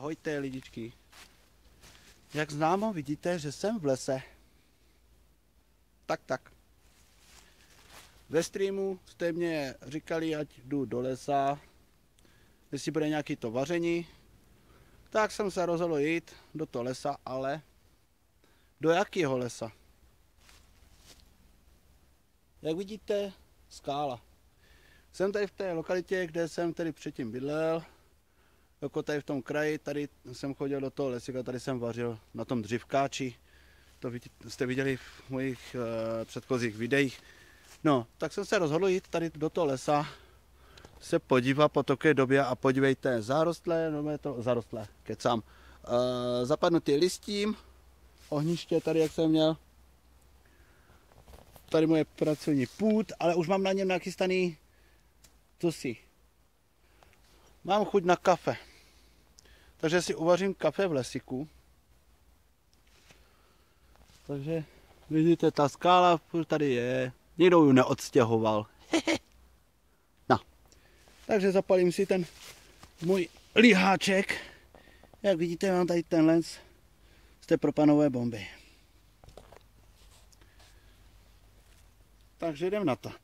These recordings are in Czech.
Ahojte lidičky. Jak známo, vidíte, že jsem v lese. Tak. Ve streamu jste mě říkali, ať jdu do lesa, jestli bude nějaký to vaření. Tak jsem se rozhodl jít do toho lesa, ale do jakého lesa? Jak vidíte, skála. Jsem tady v té lokalitě, kde jsem tady předtím bydlel, jako tady v tom kraji, tady jsem chodil do toho lesíka, tady jsem vařil na tom dřívkáči, to jste viděli v mojich předchozích videích. No, tak jsem se rozhodl jít tady do toho lesa, se podívat po takové době a podívejte, zarostlé, kecám, zapadnutý listím, ohniště tady, jak jsem měl, tady moje pracovní půd, ale už mám na něm nachystaný tusy. Mám chuť na kafe, takže si uvařím kafe v lesíku. Takže vidíte, ta skála tady je, nikdo ji neodstěhoval. No, takže zapalím si ten můj liháček. Jak vidíte, mám tady ten lens z té propanové bomby. Takže jdem na to.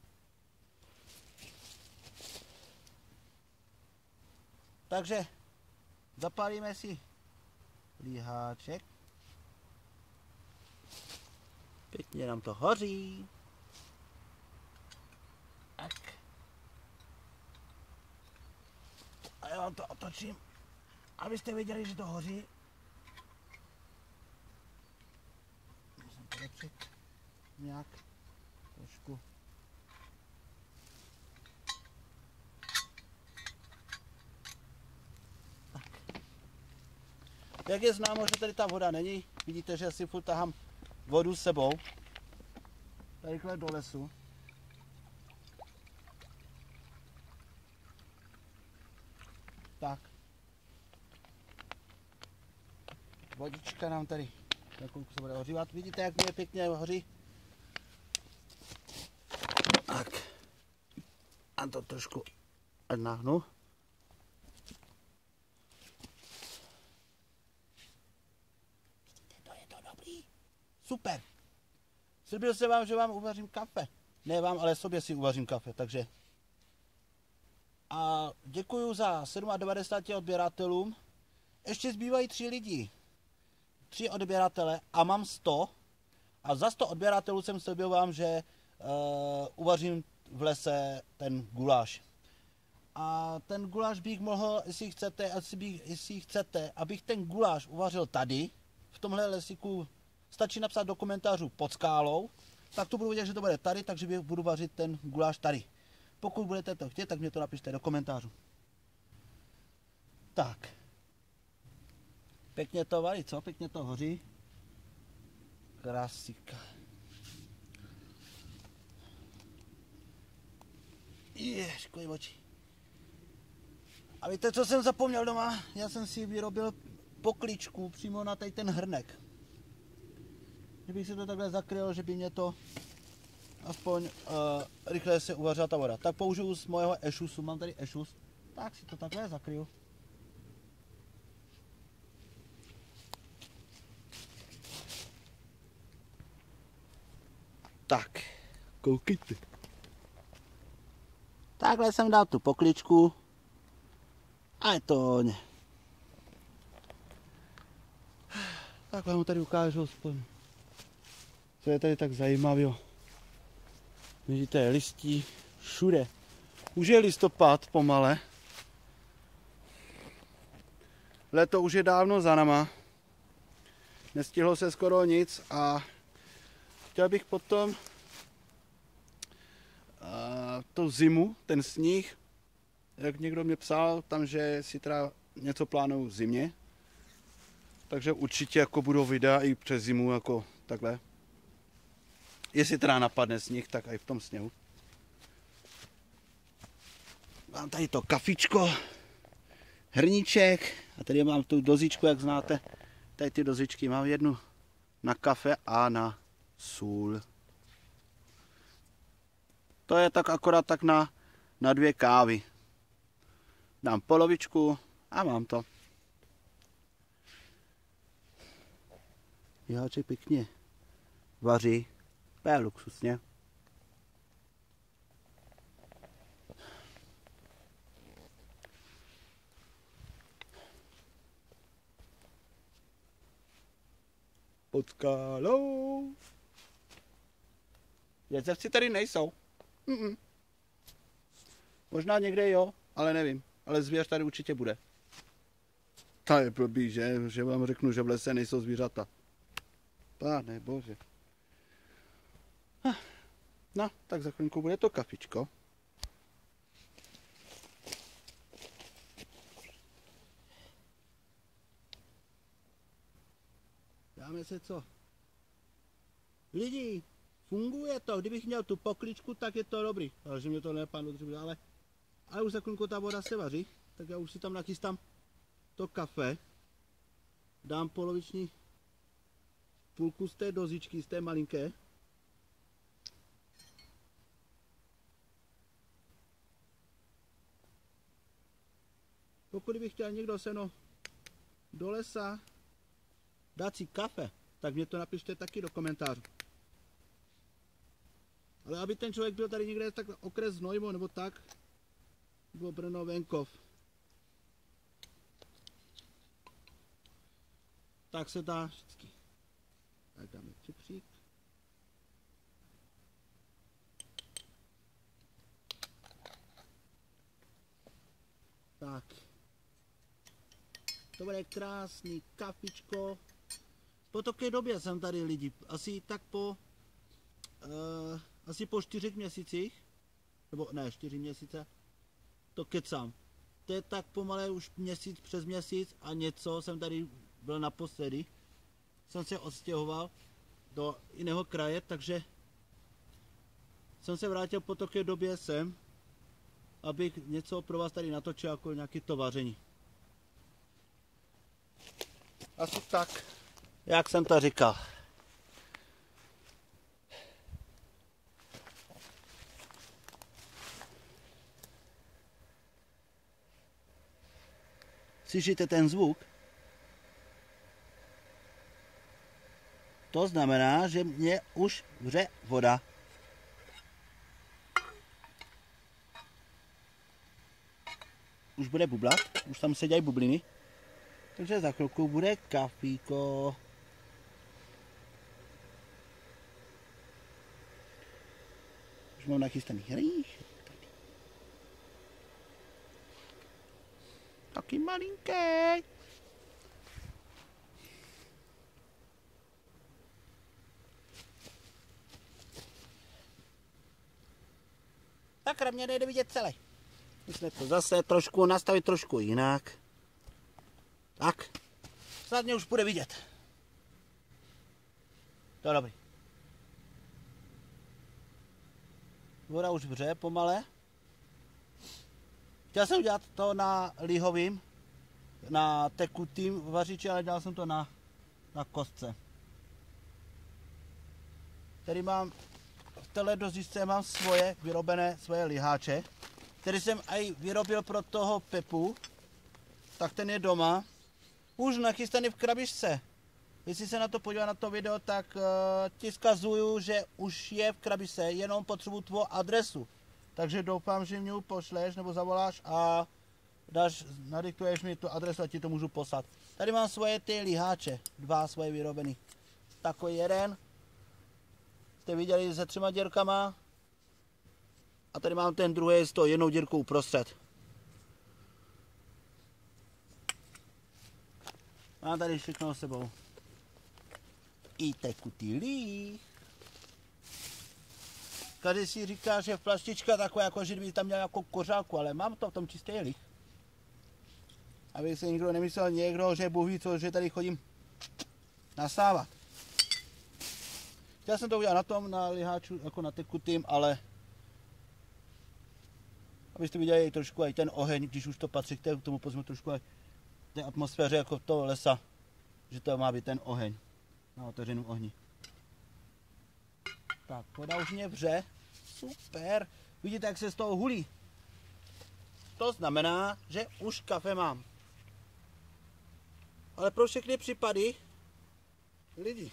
Takže zapálíme si liháček. Pěkně nám to hoří. Tak. A já vám to otočím, abyste věděli, že to hoří. Musím polepšit nějak trošku. Jak je známo, že tady ta voda není, vidíte, že si furt tahám vodu s sebou, tadyhle do lesu. Tak. Vodička nám tady se bude ohřívat, vidíte, jak mě pěkně hoří. Tak. A to trošku náhnu. Super. Slíbil jsem vám, že vám uvařím kafe. Ne vám, ale sobě si uvařím kafe, takže. A děkuju za 97 odběratelům. Ještě zbývají 3 lidi. 3 odběratele a mám 100. A za 100 odběratelů jsem slíbil vám, že uvařím v lese ten guláš. A ten guláš bych mohl, jestli chcete, abych ten guláš uvařil tady, v tomhle lesíku. Stačí napsat do komentářů pod skálou, tak to budu vědět, že to bude tady, takže budu vařit ten guláš tady. Pokud budete to chtít, tak mě to napište do komentářů. Tak. Pěkně to varí, co? Pěkně to hoří. Krásika. Škojí oči. A víte, co jsem zapomněl doma? Já jsem si vyrobil pokličku přímo na tady ten hrnek. Kdybych si to takhle zakryl, že by mě to aspoň rychle se uvařila ta voda. Tak použiju z mojeho ešusu, mám tady ešus, tak si to takhle zakryju. Tak, koukejte. Takhle jsem dal tu pokličku a je to hodně. Tak vám tady ukážu aspoň. Co je tady tak zajímavé. Vidíte, listí všude. Už je listopad pomale. Léto už je dávno za náma. Nestihlo se skoro nic a chtěl bych potom tu zimu, ten sníh, jak někdo mě psal, tam, že si teda něco plánuju v zimě. Takže určitě jako budou videa i přes zimu, jako takhle. Jestli teda napadne sníh, tak i v tom sněhu. Mám tady to kafičko, hrníček a tady mám tu dozičku, jak znáte. Tady ty dozičky mám jednu na kafe a na sůl. To je tak akorát tak na 2 kávy. Dám polovičku a mám to. Liháček pěkně vaří. To je luxusně. Pod skalou. Jezevci tady nejsou. Možná někde jo, ale nevím. Ale zvěř tady určitě bude. To je blbý, že vám řeknu, že v lese nejsou zvířata. Pane bože. No, tak za chvilku bude to kafičko. Dáme se co? Lidi, funguje to. Kdybych měl tu pokličku, tak je to dobrý. Ale že mě to nepán udrží, ale už za chvilku ta voda se vaří, tak já už si tam nachystám to kafe. Dám poloviční půlku z té dozičky, z té malinké. Pokud bych chtěl někdo se mnou do lesa dát si kafe, tak mě to napište taky do komentářů. Ale aby ten člověk byl tady někde tak okres Znojmo nebo tak, bylo Brno venkov, tak se dá vždycky. Tak dáme cukřík. Tak. To bude krásný kafičko. Po také době jsem tady lidi. Asi tak po 4 měsících. Nebo ne, 4 měsíce. To kecám. To je tak pomalé už měsíc přes měsíc a něco jsem tady byl naposledy. Jsem se odstěhoval do jiného kraje, takže jsem se vrátil po také době sem, abych něco pro vás tady natočil jako nějaké to vaření. Asi tak, jak jsem to říkal. Slyšíte ten zvuk? To znamená, že mě už vře voda. Už bude bublat, už tam se dělají bubliny. Takže za chvilku bude kafíko. Už mám nachystaný hrýš. Taky malinký. Tak mě nejde vidět celé. Musíme to zase trošku nastavit trošku jinak. Tak. Snad mě už bude vidět. To je dobrý. Voda už vře pomale. Chtěl jsem udělat to na lihovým, na tekutým vařiči, ale dělal jsem to na kostce. Tady mám, v téhle dozičce mám svoje vyrobené svoje liháče, který jsem i vyrobil pro toho Pepu, tak ten je doma. Už nachystaný v krabičce. Jestli se na to podívá na to video, tak ti vzkazuju, že už je v krabičce, jenom potřebuji tvou adresu. Takže doufám, že mě pošleš nebo zavoláš a nadiktuješ mi tu adresu a ti to můžu poslat. Tady mám svoje ty liháče, 2 svoje vyrobený. Takový jeden, jste viděli se 3 dírkama. A tady mám ten druhý s tou jednou dírkou uprostřed. Mám tady všechno s sebou. I tekutý líh. Každý si říká, že flaštička taková, jako že by tam měl jako kořálku, ale mám to v tom čistý líh. Aby se nikdo nemyslel někdo, že Bůh ví co, že tady chodím nasávat. Chtěl jsem to udělat na tom, na liháču, jako na tekutým, ale abyste viděli trošku i ten oheň, když už to patří k tomu pozmu trošku i té atmosféře jako toho lesa, že to má být ten oheň na otevřeném ohni. Tak, voda už mě vře, super, vidíte, jak se z toho hulí. To znamená, že už kafe mám. Ale pro všechny případy Lidi.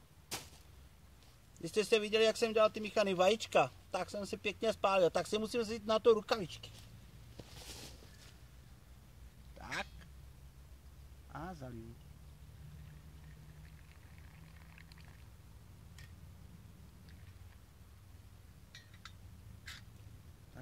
Když jste viděli, jak jsem dělal ty míchaný vajíčka, tak jsem si pěkně spálil, tak si musím vzít na to rukavičky. Tak. A zaliju. Tak.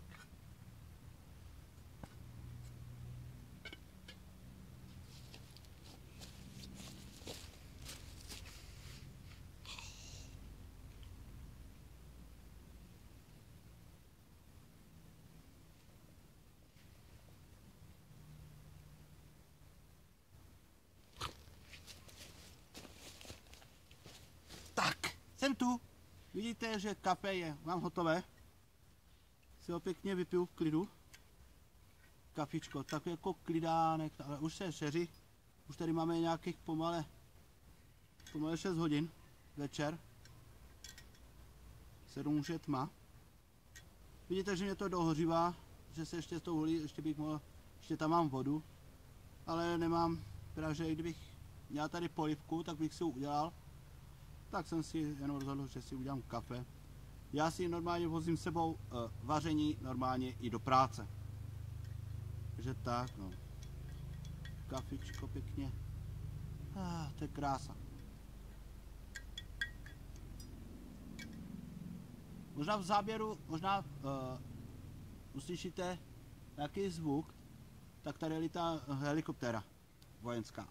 Jsem tu. Vidíte, že kafe je, mám hotové. Si ho pěkně vypiju v klidu. Kafičko, tak jako klidánek, ale už se šeří. Už tady máme nějakých pomale 6 hodin večer. 7 už je tma. Vidíte, že mě to dohořívá, že se ještě s tou holí, ještě bych mohl, ještě tam mám vodu. Ale nemám, protože kdybych měl tady polivku, tak bych si ji udělal. Tak jsem si jenom rozhodl, že si udělám kafe. Já si normálně vozím s sebou vaření normálně i do práce. Takže tak, no. Kafičko pěkně. To je krása. Možná v záběru, uslyšíte nějaký zvuk, tak tady lítá helikoptéra vojenská.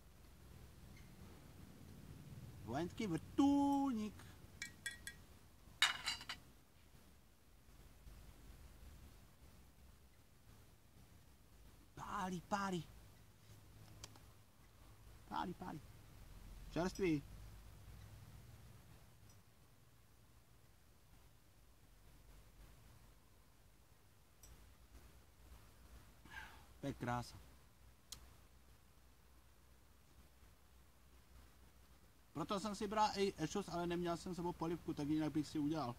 Vojenský vrtulník. Pálí, pálí. Pálí, pálí. Čerství. To je krása. Proto jsem si bral i ešos, ale neměl jsem sebou polivku, tak jinak bych si udělal.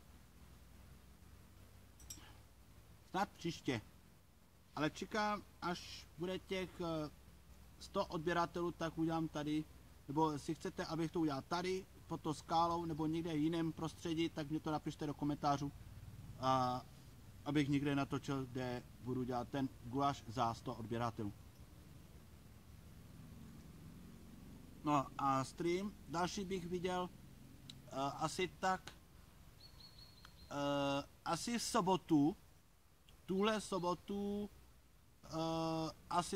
Snad příště. Ale čekám, až bude těch 100 odběratelů, tak udělám tady. Nebo jestli chcete, abych to udělal tady, pod to skálou, nebo někde v jiném prostředí, tak mě to napište do komentářů. A abych někde natočil, kde budu dělat ten guláš za 100 odběratelů. No a stream další bych viděl asi tak, asi v sobotu, tuhle sobotu, asi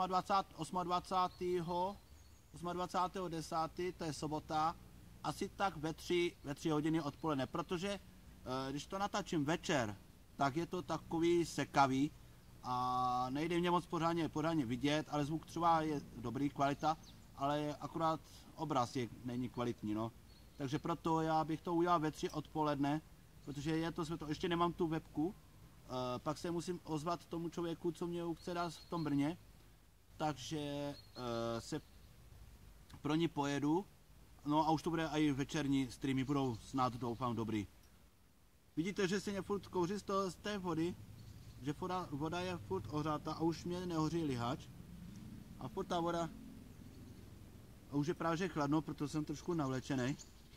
28.10., to je sobota, asi tak ve 3 hodiny odpoledne, protože když to natáčím večer, tak je to takový sekavý a nejde mě moc pořádně vidět, ale zvuk třeba je dobrý, kvalita, ale akorát obraz není kvalitní, no. Takže proto já bych to udělal ve 3 odpoledne, protože je to světlo, ještě nemám tu webku, pak se musím ozvat tomu člověku, co mě chce dát v tom Brně, takže se pro ní pojedu, no a už to bude i večerní streamy, budou snad doufám dobrý. Vidíte, že se mě furt kouří z té vody, že voda je furt ohřátá a už mě nehoří lihač a furt ta voda a už je právě chladno, proto jsem trošku navlečený.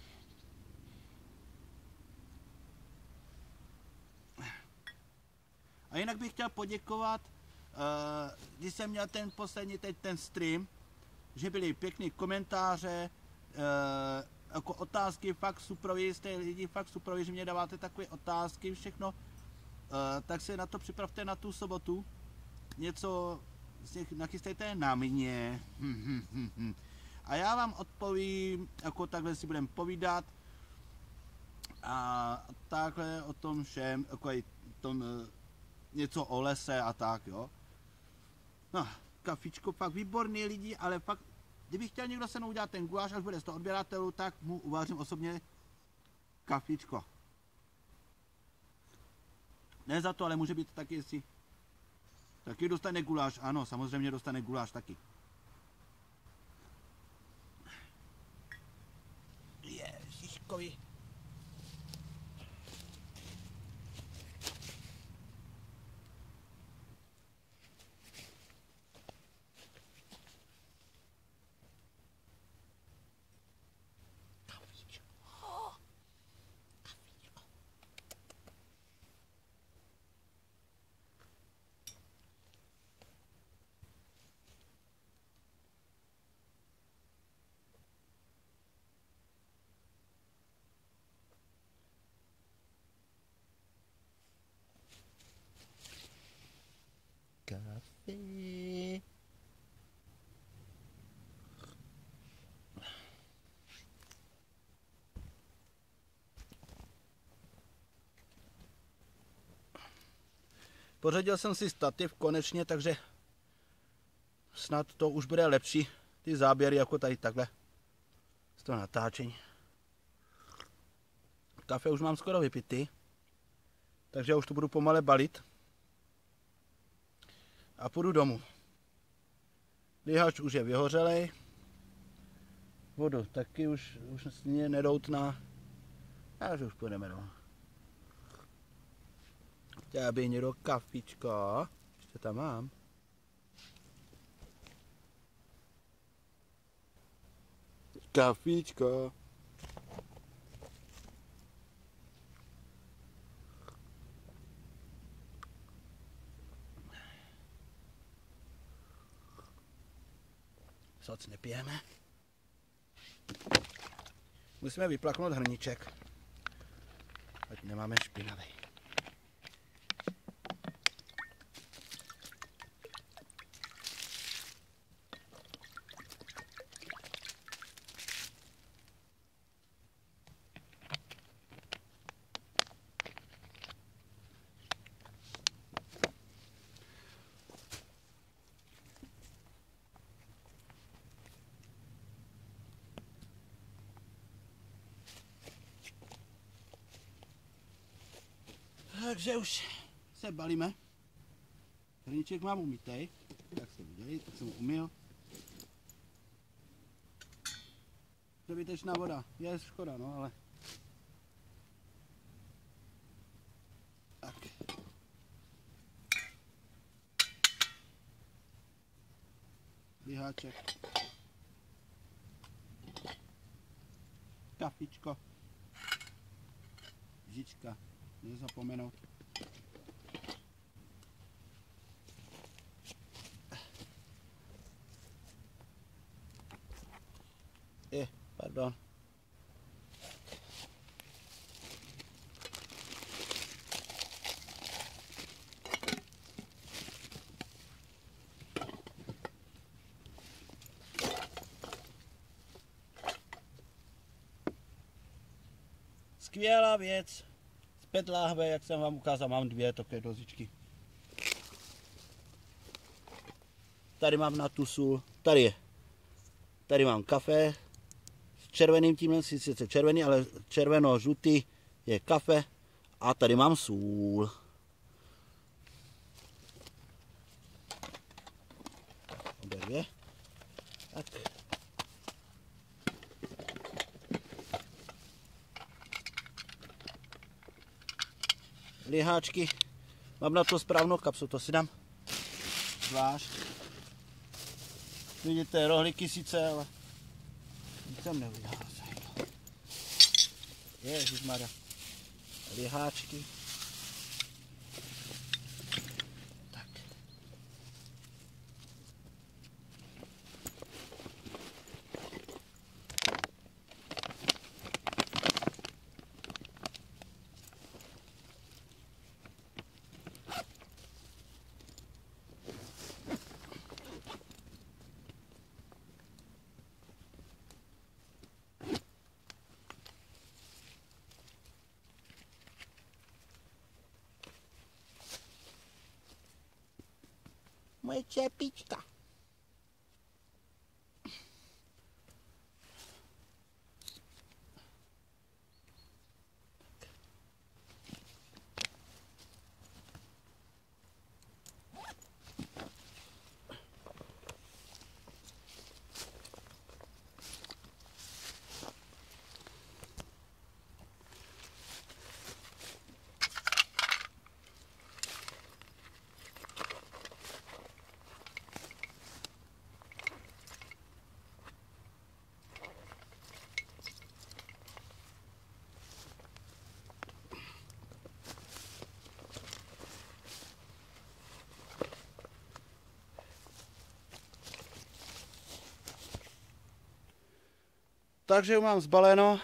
A jinak bych chtěl poděkovat, když jsem měl ten poslední ten stream, že byly pěkný komentáře, jako otázky, fakt suproví, jste lidi fakt suproví, že mě dáváte takové otázky, všechno, tak se na to připravte na tu sobotu, něco nachystejte na mě. A já vám odpovím, jako takhle si budeme povídat a takhle o tom všem, jako i tom něco o lese a tak, jo. No, kafičko, fakt výborný lidi, ale fakt, kdyby chtěl někdo se mnou udělat ten guláš, až bude 100 odběratelů, tak mu uvařím osobně kafičko. Ne za to, ale může být taky, jestli taky dostane guláš, ano, samozřejmě dostane guláš taky. Ježiškovi. Pořadil jsem si stativ konečně, takže snad to už bude lepší. Ty záběry jako tady takhle. Z toho natáčení. Kafe už mám skoro vypitý. Takže já už to budu pomale balit. A půjdu domů. Lihač už je vyhořelej. Vodu taky už mě nedoutná. Takže už půjdeme domů. Chtěla by někdo kafičko. Ještě tam mám. Kafičko. Soc nepijeme. Musíme vyplaknout hrníček. Ať nemáme špinavý. Takže už se balíme. Hrníček mám umytej, jak jste viděli, tak jsem ho umyl. Přebytečná voda, je škoda, no ale... Tak. Liháček. Kafičko. Žička. Nezapomenout. Pardon. Skvělá věc. Z PET láhve, jak jsem vám ukázal, mám dvě takové dozičky. Tady mám na tu sůl, tady mám kafe s červeným tímhle, sice červený, ale červeno-žlutý je kafe a tady mám sůl. Obě dvě. Tak. Liháčky, mám na to správnou kapsu, to si dám zvlášť. Vidíte, rohlíky sice, ale nic tam nevyházejí. Ježišmarja. Liháčky. Tak. Moje čepička. Takže mám zbaleno.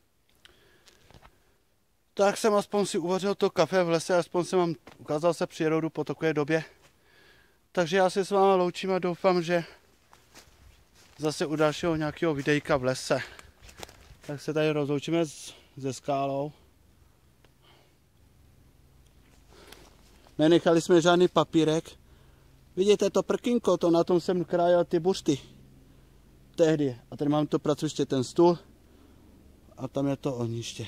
Tak jsem aspoň si uvařil to kafe v lese, aspoň jsem vám ukázal se přírodu po takové době. Takže já se s vámi loučím a doufám, že zase u dalšího nějakého videjka v lese. Tak se tady rozloučíme se skálou. nenechali jsme žádný papírek. Vidíte to prkínko, to na tom jsem krájel ty buřty. Tehdy. A tady mám to pracoviště, ten stůl. A tam je to ohniště.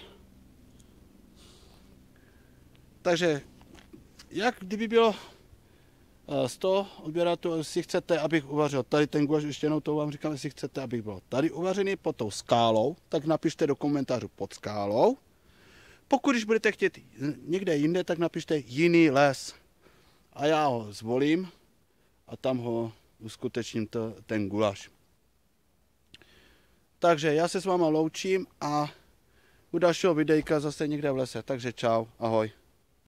Takže, jak kdyby bylo 100 odběratelů, jestli chcete, abych uvařil tady ten guláš, ještě jednou to vám říkám, jestli chcete, abych byl tady uvařený pod tou skálou, tak napište do komentářů pod skálou. Pokud když budete chtět někde jinde, tak napište jiný les. A já ho zvolím a tam ho uskutečním ten guláš. Takže já se s váma loučím a u dalšího videjka zase někde v lese. Takže čau, ahoj.